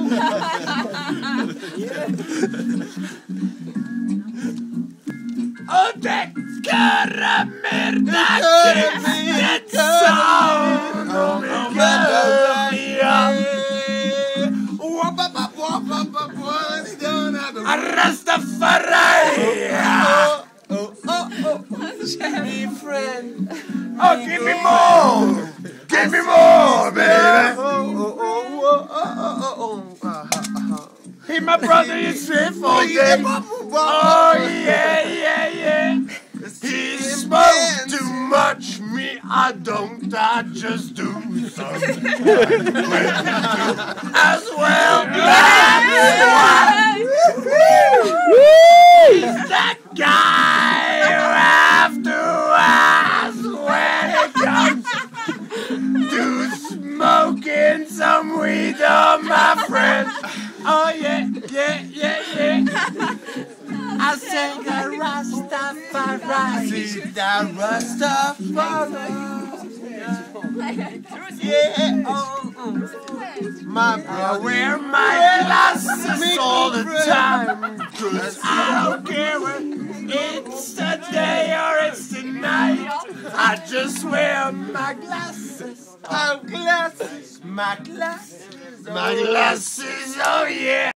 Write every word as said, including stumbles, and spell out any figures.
Och det göra mer nacket sound och Rastafari. Me friend. Oh, give me more. Give me more, baby. He my brother, you say for them. Oh, yeah, yeah, yeah. He smoked too much, me I don't, I just do something as well. He's that guy you have to ask when it comes to smoking some weed, oh my friend. Oh yeah, yeah, yeah, yeah. I say the Rastafari, the Rastafari. Yeah, oh, oh. My I wear my glasses all the time, 'cause I don't care if it's the day or it's the night. I just wear my glasses, oh glasses, my glasses, my glasses, oh yeah.